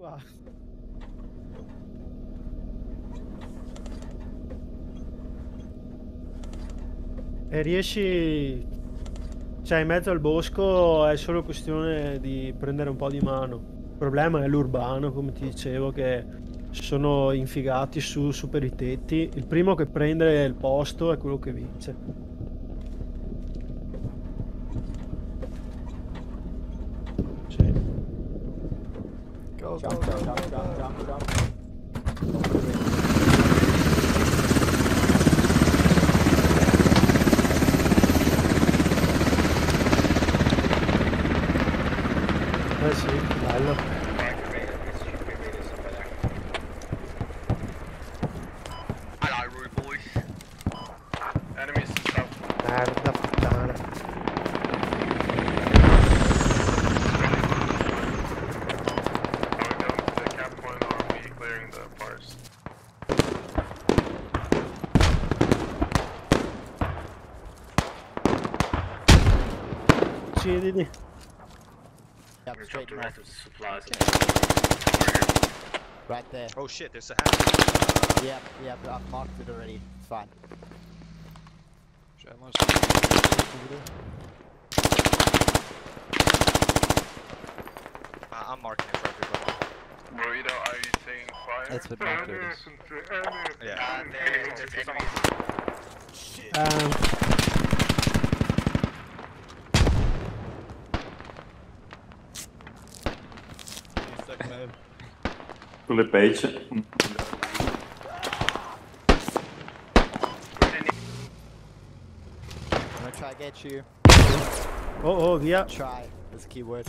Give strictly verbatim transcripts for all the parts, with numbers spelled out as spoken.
qua. E riesci... Cioè, in mezzo al bosco è solo questione di prendere un po' di mano. Il problema è l'urbano, come ti dicevo, che sono infigati su, su per i tetti. Il primo che prende il posto è quello che vince. Sì. Go, jump, go, jump, jump, jump, jump, jump. Eh sì, bello. Merda puttana. Sì, di lì. Yep, straight north. Right there. Oh shit, there's a hatch. Yep, yep, I've marked it already. It's fine. Uh, I'm marking it for everybody. Burrito, are you saying fire? That's what marked it is. Yeah. Uh, there, there's enemies. Shit. Um, Sulle page. I'm gonna try to get you. oh, oh, via. Try. That's a key word.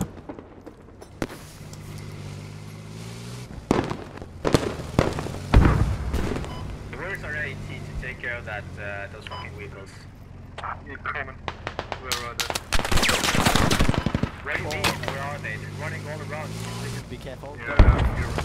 Where's our AT to take care of that, uh, those fucking vehicles? You're coming. Where are they? Ready? Oh. Where are they? They're running all around. Be careful. Yeah, you're...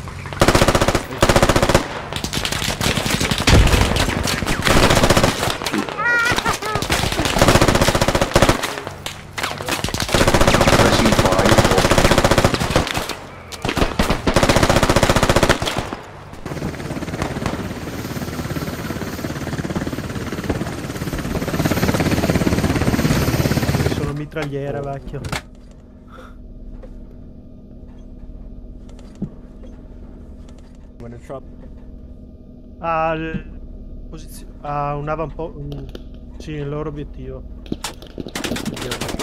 Sono mitragliere, vecchio. When in trouble. Ah, posizio... ah un avampo... Un... Sì, il loro obiettivo.